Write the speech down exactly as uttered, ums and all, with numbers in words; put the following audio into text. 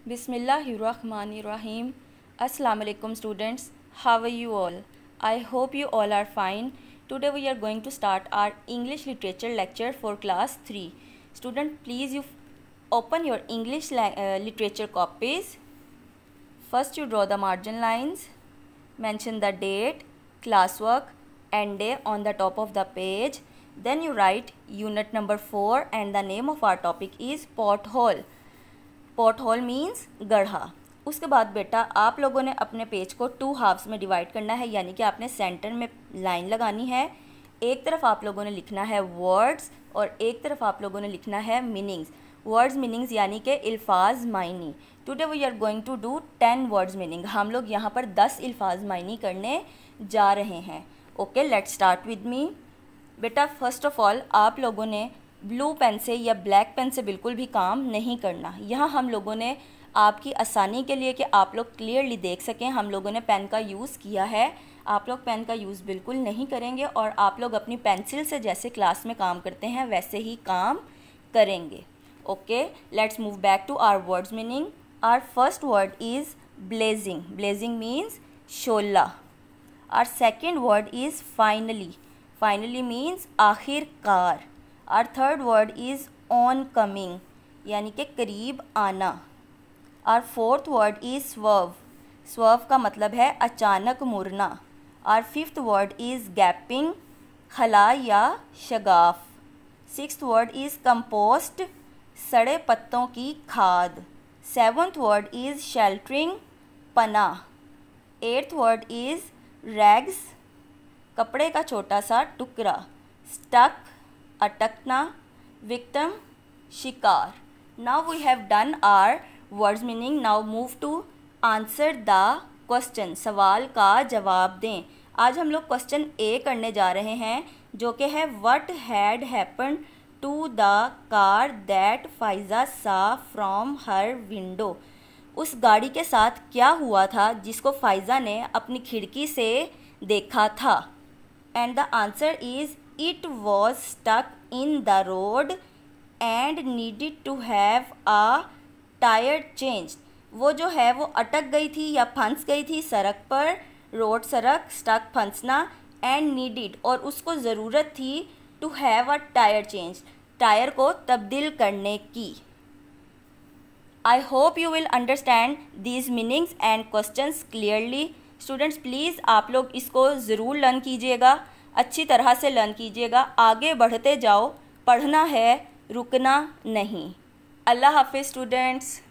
Bismillahirrahmanirrahim. Assalamu alaikum students. How are you all? I hope you all are fine. Today we are going to start our English literature lecture for class three. Student, please you open your English uh, literature copies. First you draw the margin lines. Mention the date, classwork, and day on the top of the page. Then you write unit number four and the name of our topic is pothole. Pothole means गड्ढा। उसके बाद बेटा आप लोगों ने अपने page को to halves में डिवाइड करना है, यानी कि आपने सेंटर में लाइन लगानी है। एक तरफ आप लोगों ने लिखना है वर्ड्स और एक तरफ आप लोगों ने लिखना है मीनिंग्स। वर्ड्स मीनिंग्स यानी कि अल्फाज मायनी। Today we are going to do ten words meaning. हम लोग यहाँ पर दस अल्फाज मायनी करने जा रहे हैं। Okay, let's start with me. बेटा फर्स्ट ऑफ ऑल आप लोगों ने ब्लू पेन से या ब्लैक पेन से बिल्कुल भी काम नहीं करना। यहाँ हम लोगों ने आपकी आसानी के लिए कि आप लोग क्लियरली देख सकें, हम लोगों ने पेन का यूज़ किया है। आप लोग पेन का यूज़ बिल्कुल नहीं करेंगे और आप लोग अपनी पेंसिल से जैसे क्लास में काम करते हैं वैसे ही काम करेंगे। Okay, let's move back to our words meaning. Our first word is blazing. Blazing means शोला। Our second word is finally. Finally means आखिरकार। Our third word is on coming यानी कि करीब आना। Our fourth word is swerve। swerve का मतलब है अचानक मुड़ना। Our fifth word is gapping खला या शगाफ। Sixth word is compost सड़े पत्तों की खाद। Seventh word is sheltering पनाह। Eighth word is rags कपड़े का छोटा सा टुकड़ा। Stuck अटकना, विक्टिम शिकार। Now we have done our words meaning. Now move to answer the question. सवाल का जवाब दें। आज हम लोग क्वेश्चन ए करने जा रहे हैं जो कि है what had happen to the car that Faiza saw from her window. उस गाड़ी के साथ क्या हुआ था जिसको फाइजा ने अपनी खिड़की से देखा था। And the answer is It was stuck in the road and needed to have a tire changed। वो जो है वो अटक गई थी या फंस गई थी सड़क पर। रोड सड़क, स्टक फंसना, एंड नीडिड और उसको ज़रूरत थी to have a tyre change tyre को तब्दील करने की। I hope you will understand these meanings and questions clearly. Students please आप लोग इसको ज़रूर लर्न कीजिएगा, अच्छी तरह से लर्न कीजिएगा। आगे बढ़ते जाओ, पढ़ना है, रुकना नहीं। अल्लाह हाफिज़ स्टूडेंट्स।